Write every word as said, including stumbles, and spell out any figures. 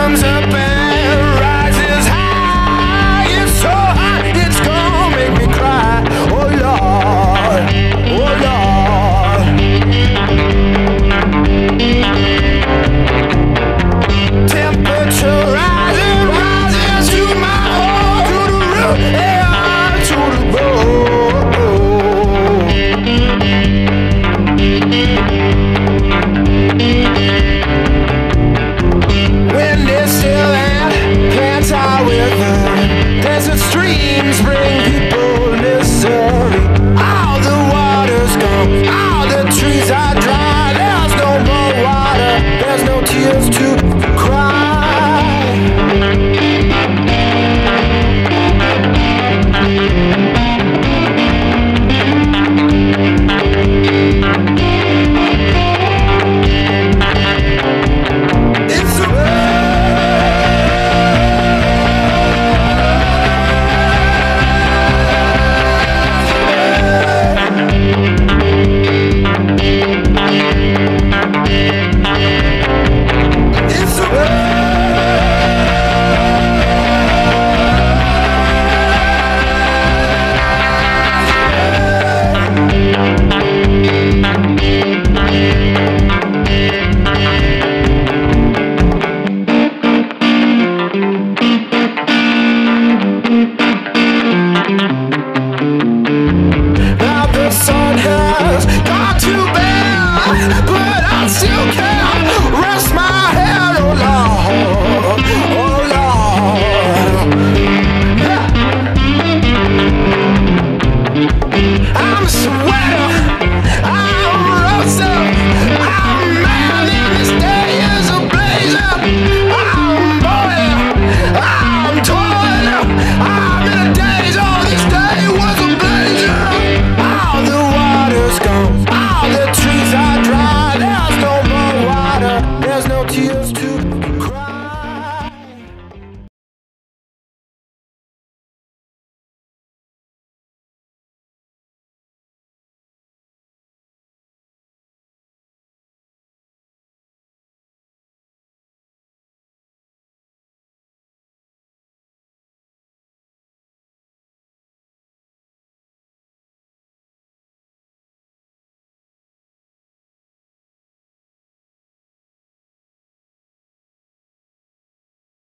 comes up and rises high. It's so hot, it's gonna make me cry. Oh Lord, oh Lord. Temperature rising, rising to my heart, to the roof, yeah, to the bone. Wind is still and plants are withered. Desert streams bring people misery. All the water's gone, all the trees are dry. There's no more water, there's no tears to cry. But I still can't rest my head, oh Lord, oh Lord. Yeah. I'm a sweater, I'm roasting, I'm mad and this day is a blazer. I'm boiling, I'm toiling, I'm in a daze, oh this day was a blazer. All the water's gone, all the trees are dry. There's no more water, there's no tears to